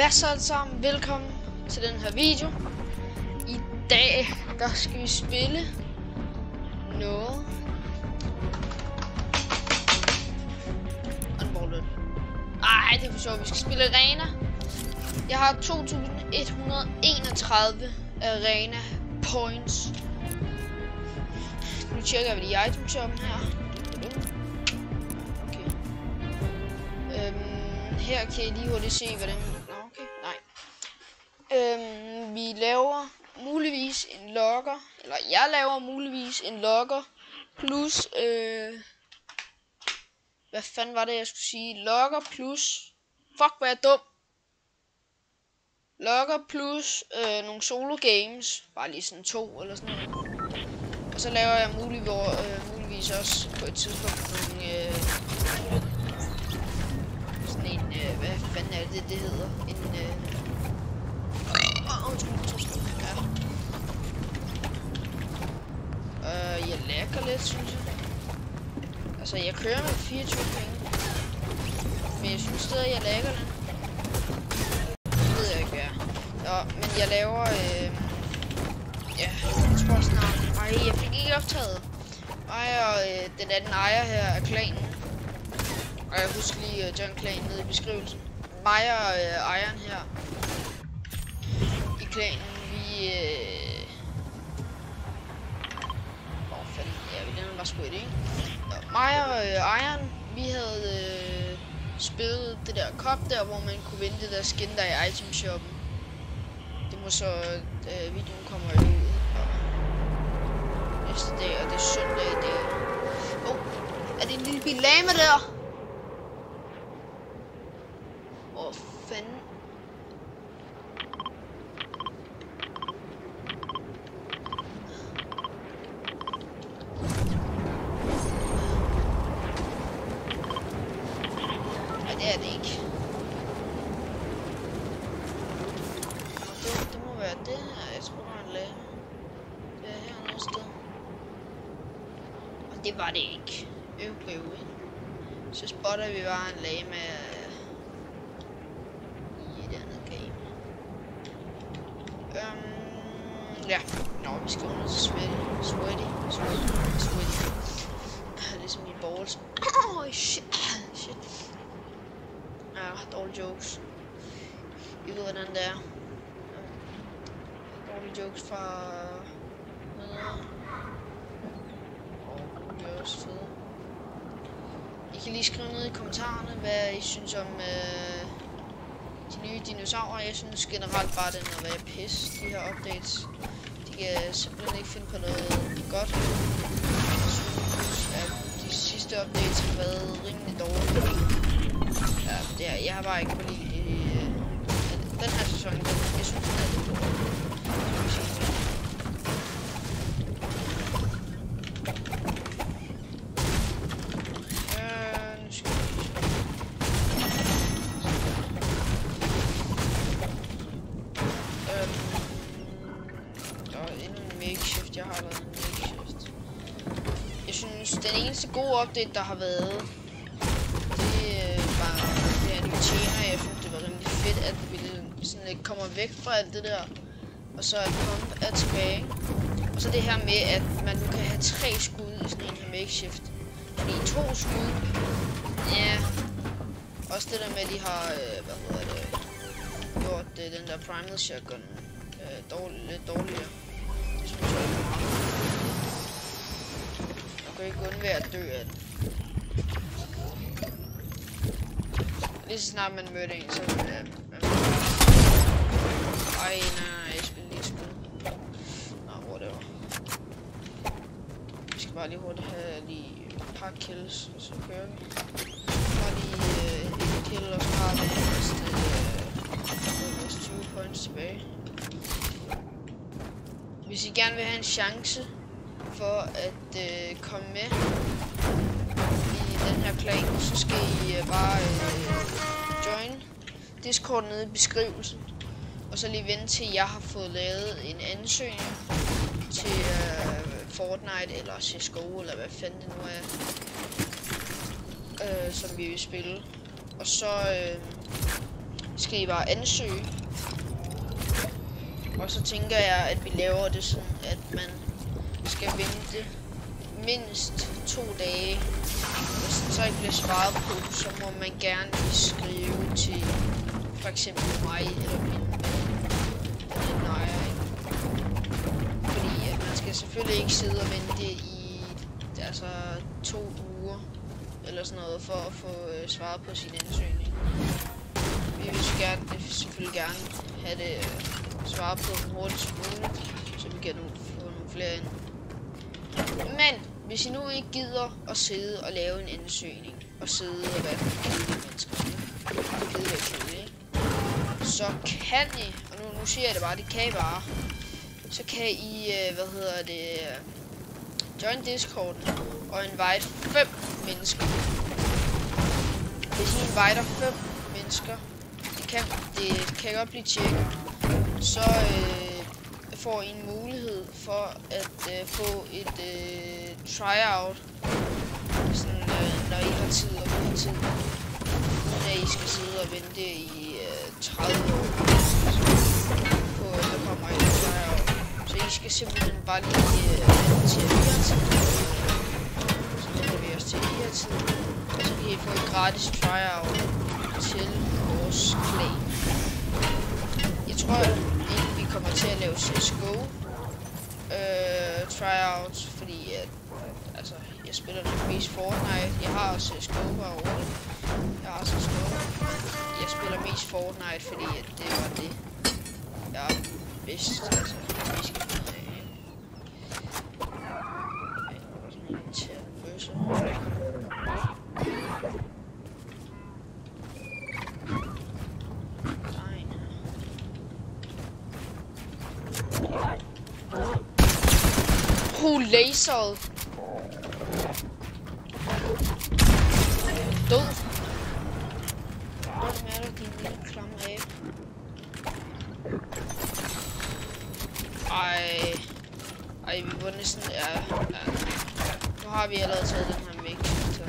Hvad så alle sammen? Velkommen til den her video. I dag, der skal vi spille noget Unboarded. Ej, det er for sjovt. Vi skal spille arena. Jeg har 2131 arena points. Nu tjekker vi de i itemshoppen her. Okay. Her kan I lige hurtigt se, hvordan... Okay, nej. Vi laver muligvis en logger, eller jeg laver muligvis en logger, plus, hvad fanden var det, jeg skulle sige? Logger plus, fuck, hvor er jeg dum. Logger plus nogle solo games, bare lige sådan 2 eller sådan noget. Og så laver jeg muligvis også på et tidspunkt nogle, sådan en, hvad fanden er det hedder? En, jeg lækker lidt, synes jeg. Altså, jeg kører med 24 penge. Men jeg synes stadig, jeg lækker lidt. Det ved jeg ikke, hvad jeg er. Men jeg laver, ja, jeg tror snart... Ej, jeg fik ikke optaget. Mig og den anden ejer her af klanen. Og jeg husker lige John Klan nede i beskrivelsen. Mig og ejeren her i klanen, vi... Hvor fanden er vi? Den var sgu ikke. Mig og ejeren, vi havde spillet det der cup der, hvor man kunne vinde det der skin der i itemshoppen. Det må så... videoen kommer jo ud næste dag, og det er søndag i dag. Er det en lille bil lame der? Fanden. Nej, det er det ikke. Det må være det her. Jeg tror, der er en lame. Det er her noget sted. Og det var det ikke. Øv. Så spotter vi bare en lame af ja, vi skal under til sweaty. Ligesom i balls. Shit. Ja, dårlige jokes. I ved hvordan det er. Dårlige jokes fra nedad. Det er også fede. I kan lige skrive ned i kommentarerne, hvad I synes om de nye dinosaurer. Jeg synes generelt bare, det er noget værd pis, de her updates. De kan simpelthen ikke finde på noget godt. Jeg synes, at de sidste updates har været rimelig dårlige. Ja, det er, jeg har bare ikke kunne lide den her sæson. Jeg synes, den er lidt dårlig. Jeg har været en makeshift. Jeg synes, den eneste gode update, der har været, det var det her nye tema. Jeg synes, det var rimelig fedt, at vi sådan lidt kommer væk fra alt det der. Og så at pump er tilbage. Og så det her med, at man nu kan have 3 skud i sådan en her makeshift. Fordi 2 skud, ja. Også det der med, at de har, gjort den der primal shotgun lidt dårligere. Det synes jeg ikke. Jeg kan ikke undvære at dø af den. Lige så snart man mødte en, så nej, jeg spiller lige skud. Nå, whatever. Vi skal bare lige hurtigt have lige et par kills, og så kører vi. Bare lige et kill, og så har vi næste 20 points tilbage. Hvis I gerne vil have en chance for at komme med i den her klan, så skal I bare join Discord nede i beskrivelsen. Og så lige vente til jeg har fået lavet en ansøgning til Fortnite eller CSGO eller hvad fanden det nu er, som vi vil spille. Og så skal I bare ansøge. Og så tænker jeg, at vi laver det sådan, at man skal vente mindst 2 dage. Hvis den så ikke bliver svaret på, så må man gerne skrive til for eksempel mig eller min ejer. Fordi at man skal selvfølgelig ikke sidde og vente i 2 uger eller sådan noget for at få svaret på sin ansøgning. Vi vil selvfølgelig gerne have det svaret på den hurtigst muligt, så vi kan få nogle flere ind. Men hvis I nu ikke gider at sidde og lave en ansøgning og sidde og være kedelige mennesker, så kan I, og nu siger jeg det bare, det kan I bare, så kan I, join Discorden og invite 5 mennesker. Hvis I inviter 5 mennesker, det kan godt blive tjekket, så får I en mulighed for at få et tryout, sådan, når I har tid og vi har tid, uden at I skal sidde og vente i 30 år på at der kommer et tryout. Så I skal simpelthen bare lige til at vi har tid, så vender vi os til I har tid, og så kan I få et gratis tryout til vores clan. Jeg tror ikke vi kommer til at lave CSGO tryouts, fordi jeg spiller nok mest Fortnite. Jeg har også CSGO herovre. Jeg har CSGO. Jeg spiller mest Fortnite, fordi det var det, jeg er bedst. Vi skal finde af. Laseret. Død. Hvem er der, din lille klamme abe? Ej, vi var næsten... Ja. Nu har vi allerede taget den her Mikko.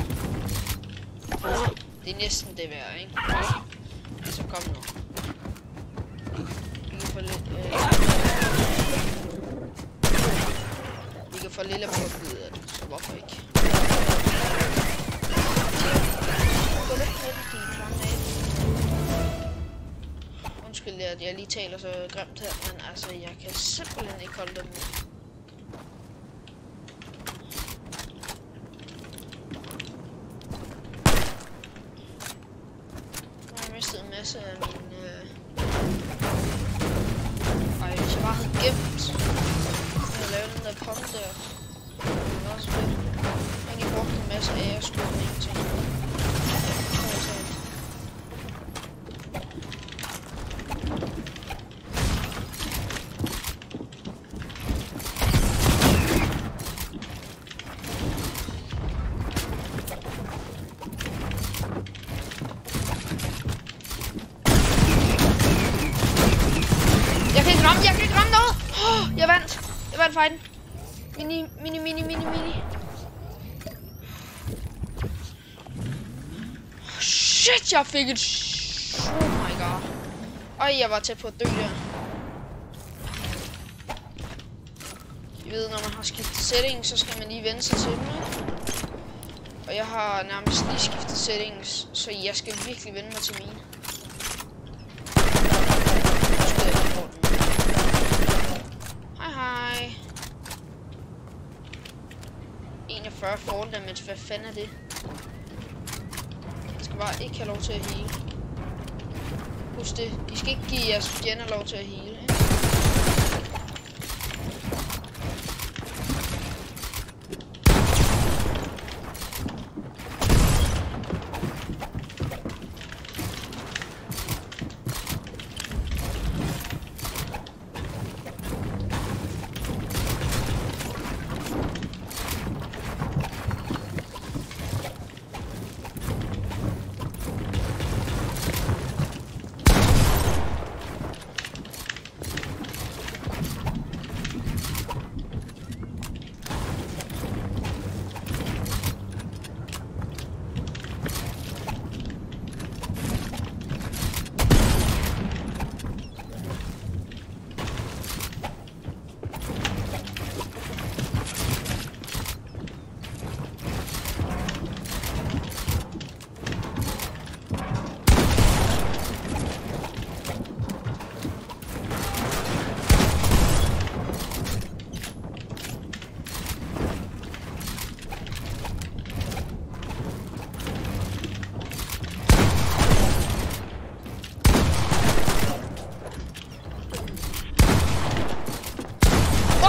Det er næsten det værd, ikke? Så kom nu. Vi kan få lidt... Vi kan få lille på ud af det, så hvorfor ikke? Undskyld, at jeg lige taler så grimt her, men altså, jeg kan simpelthen ikke holde dem ud. Nu har jeg mistet en masse af mine... hvis jeg bare havde gemt at lave den der pump der. Det var også fedt. Jeg har egentlig brugt en masse af og skudt med ingenting. Jeg kan ikke ramme noget! Jeg vandt! Jeg vandt fighten! Mini. Shit, jeg fik et... Oh my god. Ej, jeg var tæt på at dø der. I ved, når man har skiftet settings, så skal man lige vende sig til dem. Og jeg har nærmest lige skiftet settings, så jeg skal virkelig vende mig til mine. 41 fall damage, hvad fanden er det? Jeg skal bare ikke have lov til at heal. Husk det, I skal ikke give jeres fjender lov til at heal.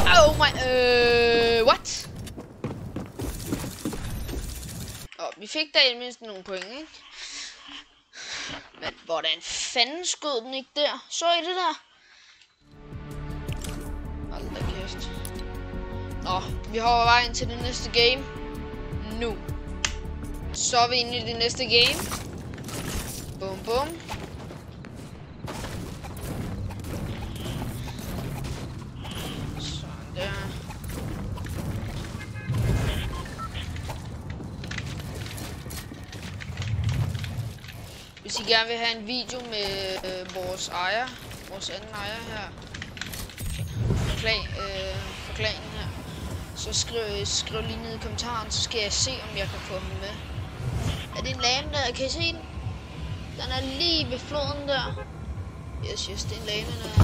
Oh my, what? Vi fik da i mindst nogle point, ikke? Men hvordan fanden skød den ikke der? Så I det der? Hold da kæft. Nå, vi hopper vejen til det næste game. Nu. Så er vi inde i det næste game. Bum bum. Sådan der. Hvis I gerne vil have en video med vores ejer, vores anden ejer her, for klanen her, så skriv lige ned i kommentaren, så skal jeg se, om jeg kan få ham med. Er det en lane der? Kan I se den? Den er lige ved floden der. Yes, det er en lane der.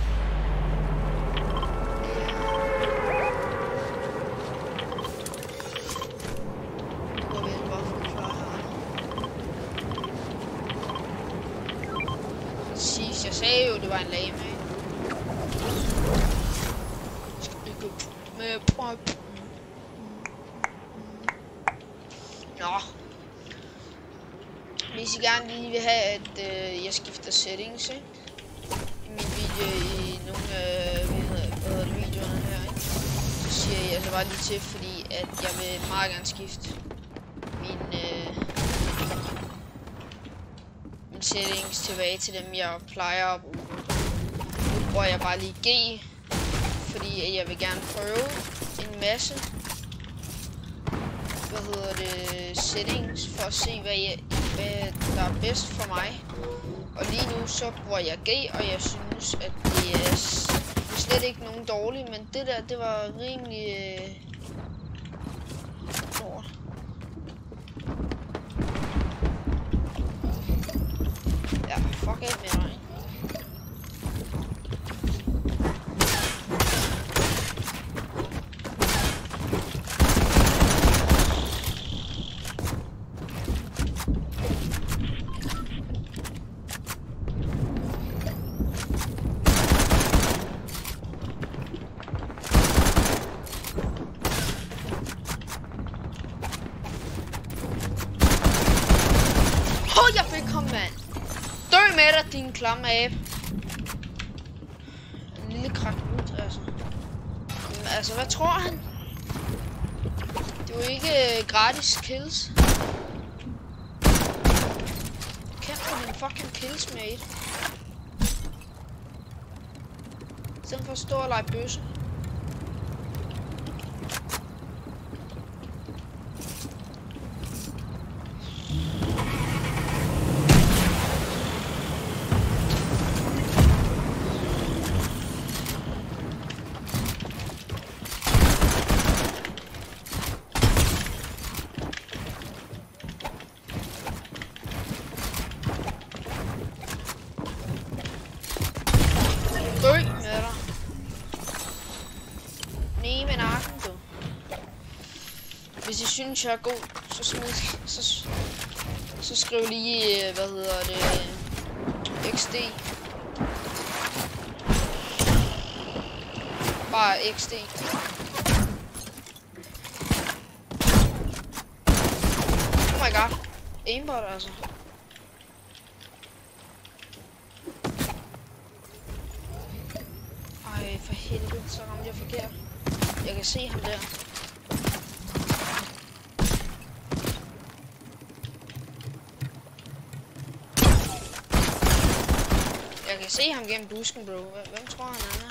Nu går vi ind bare for klar her. Præcis, jeg sagde jo, det var en lane, ikke? Med nå. Hvis I gerne lige vil have, at jeg skifter settings, ikke? I min video, i nogle af videoerne her, ikke? Så siger jeg altså bare lige til, fordi at jeg vil meget gerne skifte min settings tilbage til dem, jeg plejer at bruge. Nu bruger jeg bare lige G, fordi jeg vil gerne prøve en masse settings for at se, hvad der er bedst for mig. Og lige nu så bruger jeg G, og jeg synes, at det er slet ikke nogen dårligt, men det der, det var rimelig lort. Ja, fuck af med mig. Jeg fik ham, mand. Dø med dig, din klamme abe. En lille krak ud, altså. Jamen, altså, hvad tror han? Det er jo ikke gratis kills. Kæmpe for dine fucking kills, mate. I stedet for at stå og lege bøsse. Dø med dig. Nej, med nakken, du. Hvis I synes, jeg er god, så skriv lige, XD. Bare XD. Oh my god. Aimbot, altså. Ej, for helvede, så ramte jeg forkert. Jeg kan se ham der. Jeg kan se ham gennem busken, bro. Hvem tror han er?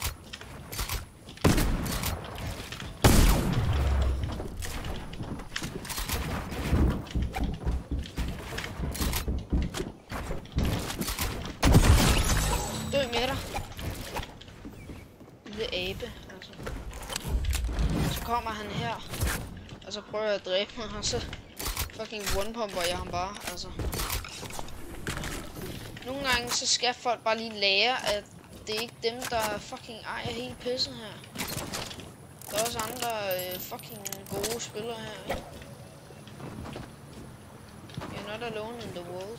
Dø med dig. Lille abe, altså. Så kommer han her, og så prøver jeg at dræbe mig, og så fucking one-pumper jeg ham bare, altså. Nogle gange så skal folk bare lige lære, at det er ikke dem, der fucking ejer hele pisset her. Der er også andre fucking gode spillere her, ikke? You're not alone in the world.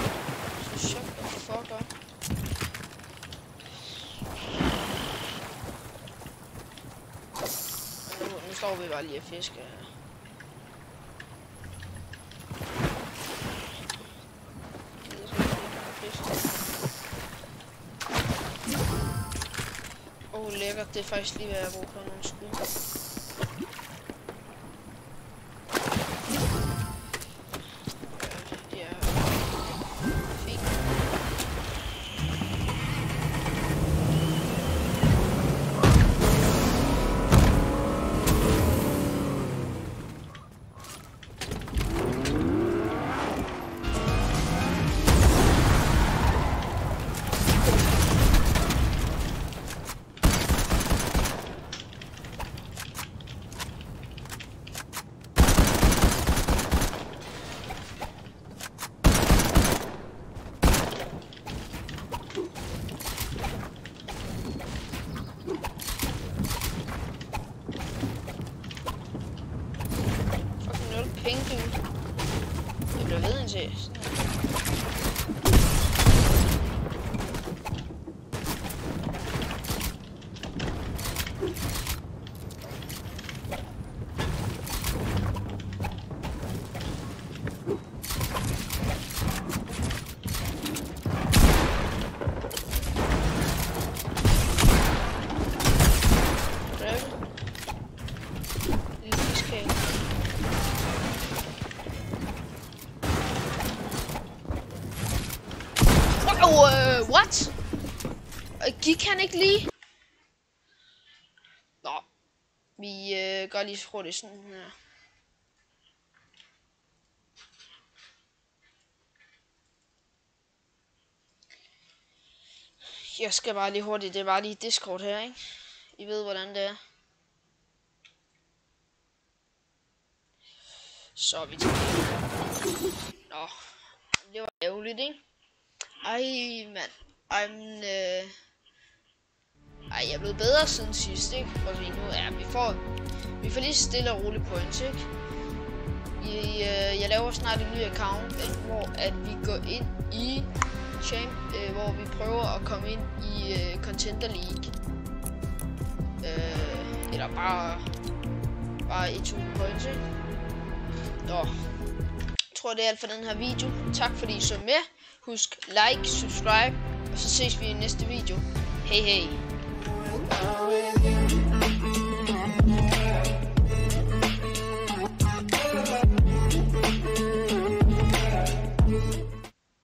Så shut the fuck up. står vi bare lige og fisker. Lækkert, det er faktisk lige hvad jeg bruger på nogle skud. Jeg bliver ved indtil. What? Gik han ikke lige? Nå. Vi gør lige hurtigt sådan her. Jeg skal bare lige hurtigt. Det er bare lige Discord her, ikke? I ved hvordan det er. Så er vi tilbage. Nå. Det var ærgerligt, ikke? Ej, mand. Ej, jeg er blevet bedre siden sidst, ikke? Fordi nu vi får lige stille og roligt points, ikke? Jeg laver snart en ny account, hvor at vi går ind i hvor vi prøver at komme ind i Contender League. Eller bare 1000 points, ikke? Nå. Jeg tror, det er alt for den her video. Tak fordi I så med. Husk like, subscribe, og så ses vi i næste video. Hej hej.